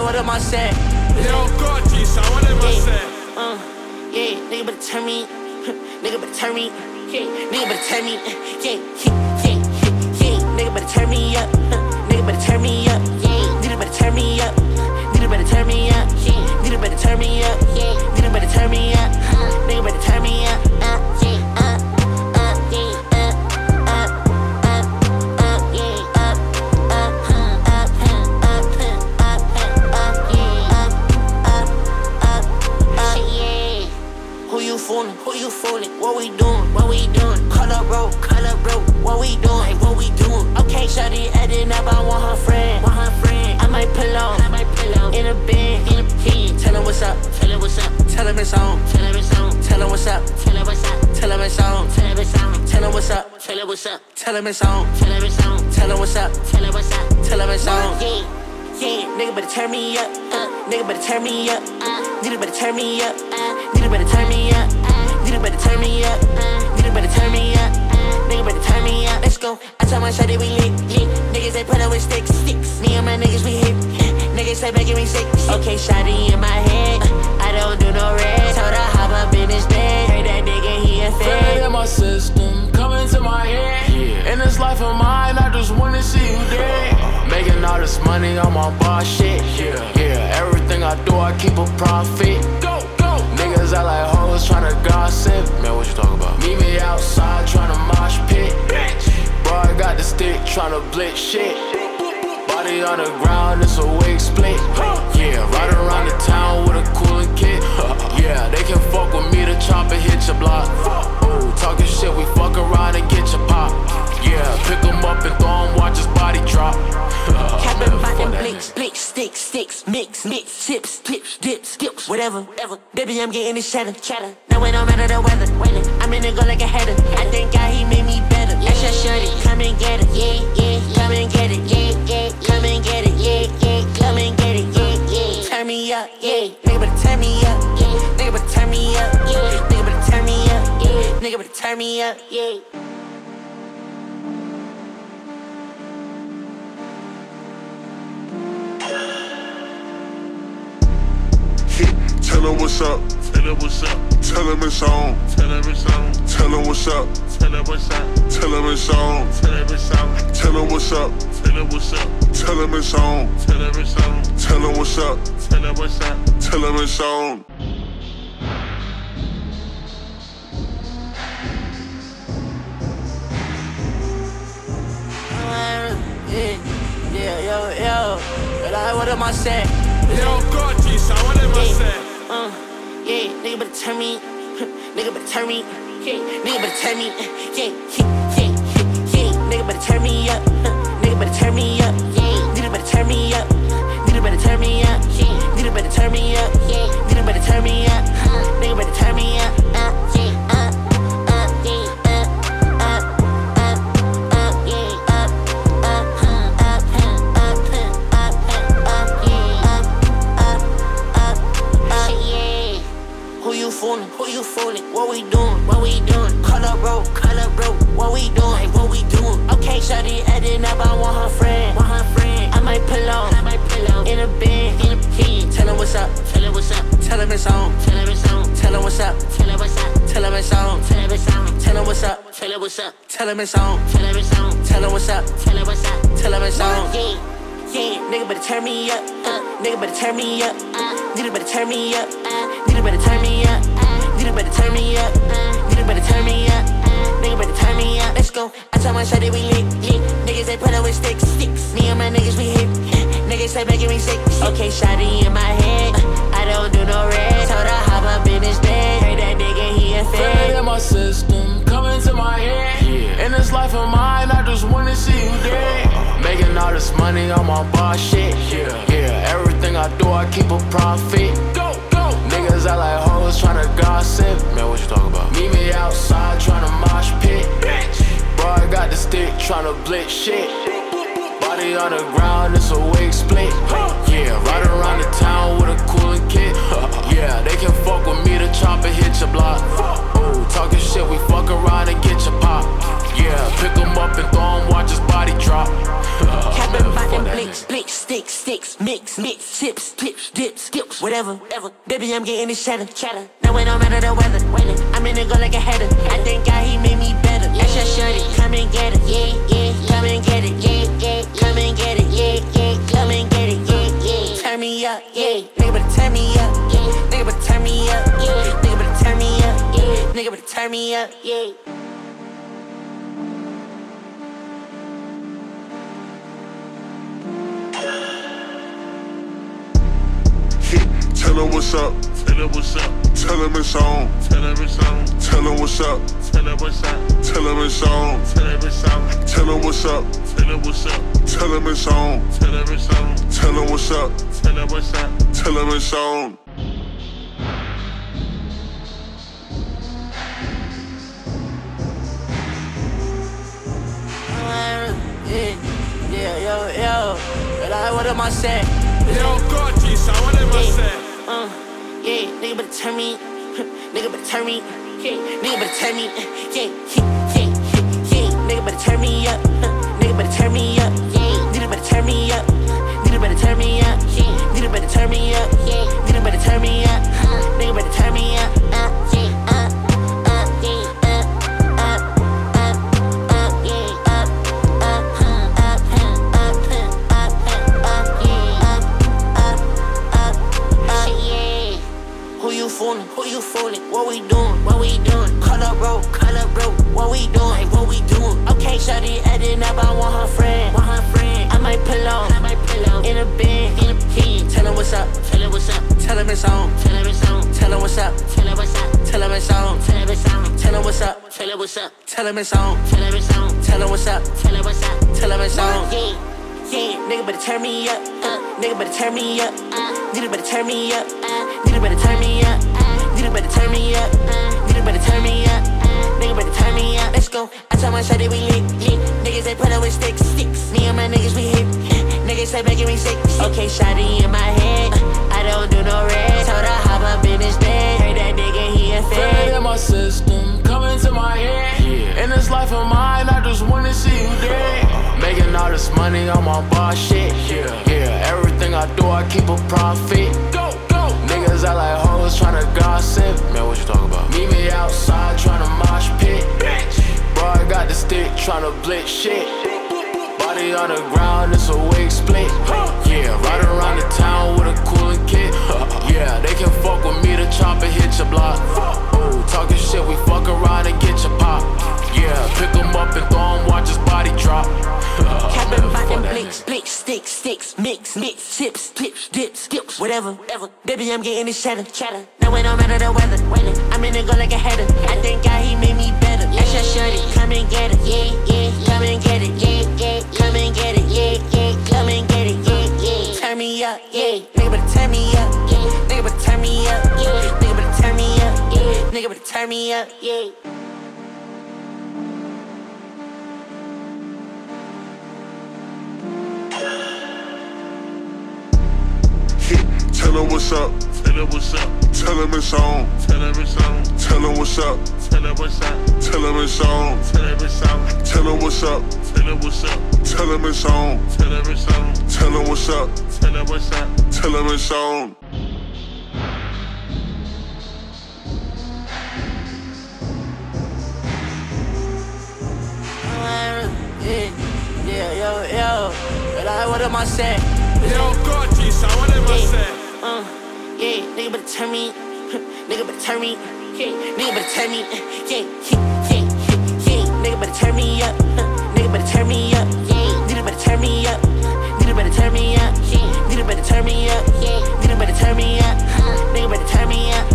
like, what am I saying? Yo, Gorgeous, what am I saying? Yeah, nigga better turn me. Nigga better turn me. Nigga better turn me. Nigga better turn me up. Nigga better turn me up. Nigga better turn me up. Nigga better turn me up. Nigga better turn me up. Nigga better turn me up. Nigga better turn me up. Who you fooling? What we doing? What we doing? Call up, bro. What we doing? What we doing? Okay, shawty adding up. I want her friend. I might pull on. In a bed. Tell her what's up. Tell him it's on. Tell him what's up. Tell him it's on. Tell him what's up. Tell him it's on. Tell him what's up. Tell him it's on. Yeah, nigga better turn me up. Nigga better turn me up. Nigga better turn me up. Nigga better turn me up. Nigga better turn me up. Nigga better turn me up. Nigga better turn me up. Let's go. I tell my shawty we lit. Niggas they put up with sticks. Me and my niggas we hit. Niggas say making me sick. Okay, shawty in my head. I don't do no red. Told her hop up in his bed. Heard that nigga he a fed. In my system, coming to my head. In this life of mine, I just wanna see you dead. Making all this money on my boss shit. Yeah, everything I do, I keep a profit. Go. Niggas act like hoes tryna gossip. Man, what you talking about? Meet me outside tryna mosh pit. Bro, I got the stick tryna blitz shit. Body on the ground, it's a wig split. Yeah, ride around the town with a coolin' kit. Yeah, they can fuck with me, the chopper hit your block. Ooh, talking shit, we fuck around and get your pop. Yeah, pick him up and throw him, watch his body drop. Capping by them blicks, sticks, mix, chips, dips, whatever. Baby, I'm getting this cheddar. Now it don't matter the weather. I'm in the go like a header. I think God, he made me better. That's your shorty, come and get it, yeah. Come and get it, yeah. Come and get it, yeah. Come and get it, yeah. Turn me up, yeah. Nigga better turn me up, yeah. Nigga better turn me up, yeah. Nigga better turn me up, yeah. Nigga better turn me up, yeah. Tell him what's up. Tell him it's on. Tell him what's up. Tell him it's on. Tell him what's up. Tell him it's on. Tell him what's up. Tell him what's up. Tell him it's on. Yo. What am I saying? Yo, Gorgeous, what am I saying? Yeah, nigga better turn me. Nigga better turn me. Nigga better turn me. Nigga better turn me up. Nigga better turn me up. Nigga better turn me up. Nigga better turn me up. Nigga better turn me up. Nigga better turn me up. Nigga better turn me up. Who you fooling? What we doing? Call up, bro. What we doing? Okay, shawty adding up. I want her friend. I might pull on. In a bed. Tell him what's up. Tell him it's on. Tell him what's up. Tell him it's on. Tell him what's up. Tell him it's on. Tell him what's up. Tell him it's on. Yeah, nigga better turn me up. Nigga better turn me up. Nigga better turn me up. Nigga better turn me up. Nigga better turn me up. Nigga better turn me up. Nigga better turn me up. Let's go. I tell my shawty we lit. Niggas they put up with sticks. Me and my niggas we hit. Niggas say making me sick. Okay, shawty in my head. I don't do no red. Told her hop up in his bed. Heard that nigga he a fed. In my system, coming to my head. In this life of mine, I just wanna see you dead. Making all this money on my boss shit. Yeah, everything I do, I keep a profit. Go. Niggas act like hoes tryna gossip. Man, what you talking about? Meet me outside tryna mosh pit. Bro, I got the stick tryna blitz shit. Body on the ground, it's a wig split. Yeah, ride around the town with a coolin' kit. Yeah, they can fuck with me, the chopper hit your block. Ooh, talking shit, we fuck around and get your pop. Yeah, pick him up and throw him, watch his body drop. Capping by them blicks, sticks, mix, mix, chips, dips, whatever. Baby, I'm getting this cheddar. Now it don't matter the weather. I'm in the go like a header. I thank God he made me better. That's your shorty, come and get it, yeah. Come and get it, yeah. Come and get it, yeah. Come and get it, yeah. Turn me up, yeah. Nigga better turn me up, yeah. Nigga better turn me up, yeah. Nigga better turn me up, yeah. Nigga better turn me up, yeah. Tell him what's up. Tell him what's up. Tell him it's on. Tell him it's on. Tell him what's up. Tell him what's up. Tell him it's on. Tell him it's on. Tell him what's up. Tell him what's up. Tell him it's on. Tell him it's on. Tell him what's up. Tell him what's up. Tell him it's on. Yeah, yo. What am I saying? Yo, Gorgie, so what am I saying? Yeah, nigga better turn me. Nigga better turn me. Yeah, nigga better turn me. Yeah. Nigga better turn me up. Nigga better turn me up. Yeah, nigga better turn me up. Nigga better turn me up. Yeah, nigga better turn me up. Yeah, nigga better turn me up. Nigga better turn me up. Who you fooling? What we doing? Call up, bro. What we doing? Okay, shawty adding up. I want her friend. I might pull on in a bin. Tell him what's up. Tell him it's on. Tell him what's up. Tell him it's on. Tell him what's up. Tell him it's on. Tell him what's up. Tell him it's on. Yeah, nigga better turn me up. Nigga better turn me up. Nigga better turn me up. Nigga better turn me up. Nigga better turn me up. Nigga better turn me up. Nigga better turn me up. Let's go. I told my shawty we lit. Niggas they put up with sticks. Me and my niggas we hit. Niggas say making me sick. Okay, shawty in my head. I don't do no red. Told her hop up in his bed. Heard that nigga he a fed. In my system, coming to my head. In this life of mine, I just wanna see you dead. Making all this money on my boss shit. Yeah, everything I do, I keep a profit. Go. Niggas act like hoes tryna gossip. Man, what you talking about? Meet me outside tryna mosh pit. Bro, I got the stick tryna blitz shit. Body on the ground, it's a wig split. Yeah, ride around the town with a coolin' kit. Yeah, they can fuck with me, the chopper hit your block. Ooh, talking shit, we fuck around and get your pop. Yeah, pick him up and throw him, watch his body drop. Capping by them blicks, sticks, mix, chips, dips, whatever. Baby, I'm getting this cheddar. Now it don't matter the weather. I'm in the go like a header. I thank God he made me better. That's your shorty, come and get it, yeah. Come and get it, yeah. Come and get it, yeah. Come and get it, yeah. Turn me up, yeah. Nigga better turn me up, yeah. Nigga better turn me up, yeah. Nigga better turn me up, yeah. Nigga better turn me up, yeah. Tell him what's up. Tell him what's up. Tell him it's on. Tell him it's on. Tell him what's up. Tell him what's up. Tell him it's on. Tell him it's on. Tell him what's up. Tell him what's up. Tell him it's on. Tell him it's on. Tell him what's up. Tell him what's up. Tell him it's on. Yeah, yo. What am I saying? Yo, Gorgie, so what am I saying? Yeah, nigga better turn me. Nigga better turn me. Yeah, nigga better turn me. Yeah. Nigga better turn me up. Nigga better turn me up. Yeah, nigga better turn me up. Nigga better turn me up. Yeah, nigga better turn me up. Yeah, nigga better turn me up. Nigga better turn me up.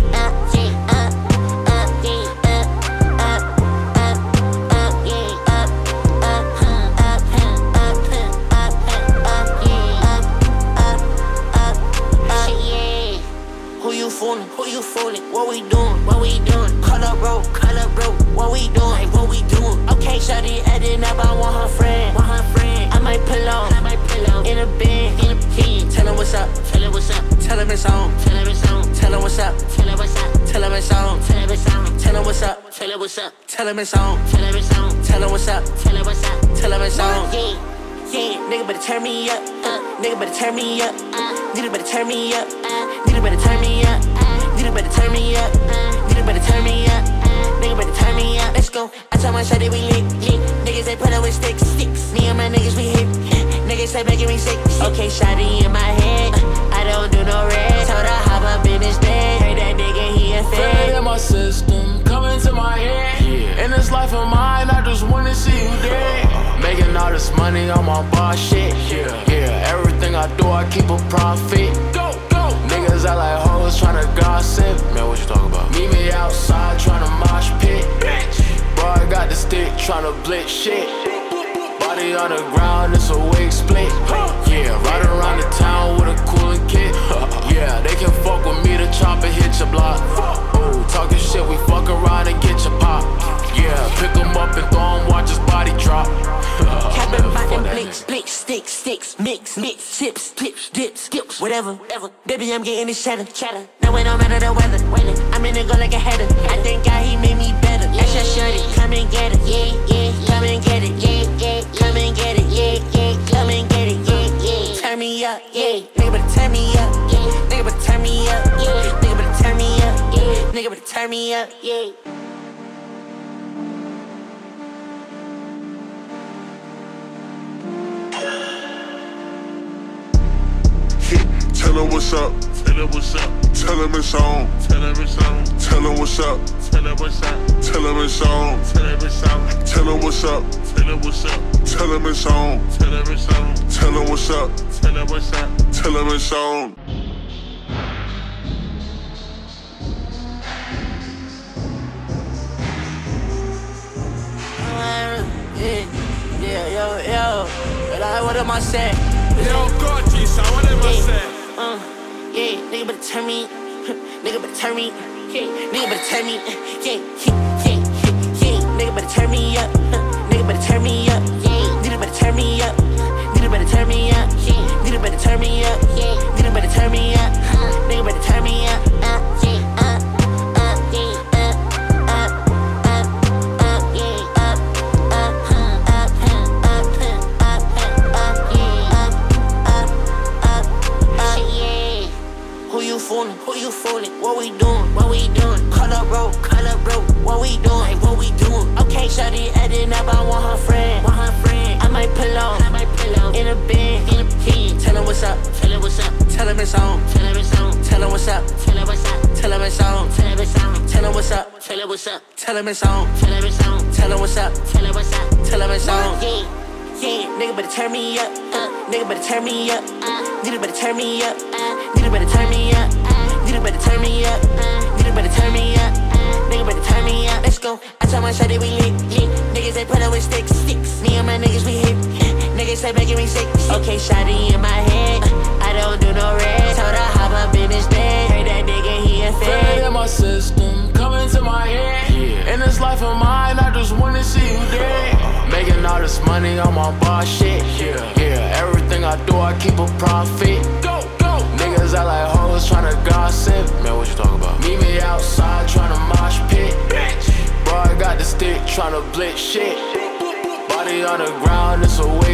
Who you fooling? What we doing? Call up, bro. What we doing? Okay, shawty adding up. I want her friend. I might pull on in a bin. Tell him what's up. Tell him it's on. Tell him what's up. Tell him it's on. Tell him what's up. Tell him it's on. Tell him what's up. Tell him it's on. yeah. Nigga better turn me up, nigga better turn me up, nigga better turn me up, nigga better turn me up, nigga better turn me up, nigga better turn me up, nigga better turn me up. Let's go. I told my shawty we lit. Niggas they put up with sticks. Me and my niggas we hit. Niggas say making me sick. Okay, shawty in my head. I don't do no red. Told her hop up in his bed. Heard that nigga he a Feel fed. it in my system, coming to my head. In this life of mine, I just wanna see you dead. Making all this money on my boss shit. Yeah, everything I do, I keep a profit. Go. Niggas act like hoes tryna gossip. Man, what you talking about? Meet me outside tryna mosh pit. Bro, I got the stick tryna blitz shit. Body on the ground, it's a wig split. Yeah, ride around the town with a cooling kit. Yeah, they can fuck with me, the chopper hit your block. Oh, talking shit, we fuck around and get your pop. Yeah, pick him up and throw him, watch his body drop. Capping by them blicks, sticks, mix, chips, clips, dips, skips, whatever. Baby, I'm getting this cheddar. Now it don't matter the weather. I'm in the go like a header. I thank God he made me better. That's your shorty, come and get it, yeah. Come and get it, yeah. Come and get it, yeah. Come and get it, yeah. Turn me up, yeah. Nigga better turn me up, yeah. Nigga better turn me up, yeah. Nigga better turn me up, yeah. Nigga better turn me up, yeah. Tell him what's up. Tell him what's up. Tell him it's on. Tell him it's on. Tell him what's up. Tell him what's up. Tell him it's on. Tell him it's on. Tell him what's up. Tell him what's up. Tell him it's on. Tell him it's on. Tell him what's up. Tell him what's up. Tell him it's on. Yo. What am I saying? Yo, God, G-Son, what am I saying? Yeah, nigga better turn me, nigga better turn me, nigga better turn me, yeah, nigga better turn me up, nigga better turn me up, nigga better turn me up, nigga better turn me up, nigga better turn me up, nigga better turn me up, nigga better turn me up, Who you fooling? What we doing? Call up, bro. What we doing? Okay, shawty adding up, I want her friend. I might pull up in a bed. Tell him what's up. Tell him it's on. Tell him what's up. Tell him it's on. Tell him what's up. Tell him it's on. Tell him what's up. Tell him it's on. Yeah, nigga better turn me up. Nigga better turn me up. Nigga better turn me up. Nigga better turn me up. Nigga better turn me up. Nigga better turn me up. Nigga better turn me up. Let's go. I told my shawty we lit. Niggas they put up with sticks. Me and my niggas we hit. Niggas say making me sick. Okay, shawty in my head. I don't do no red. Told her hop up in his bed. Heard that nigga he a Feel it fed. in my system, coming to my head. In this life of mine, I just wanna see you dead. Making all this money on my boss shit. Yeah, everything I do, I keep a profit. Go. Niggas act like hoes tryna gossip. Man, what you talking about? Meet me outside tryna mosh pit. Bro, I got the stick tryna blitz shit. Body on the ground, it's a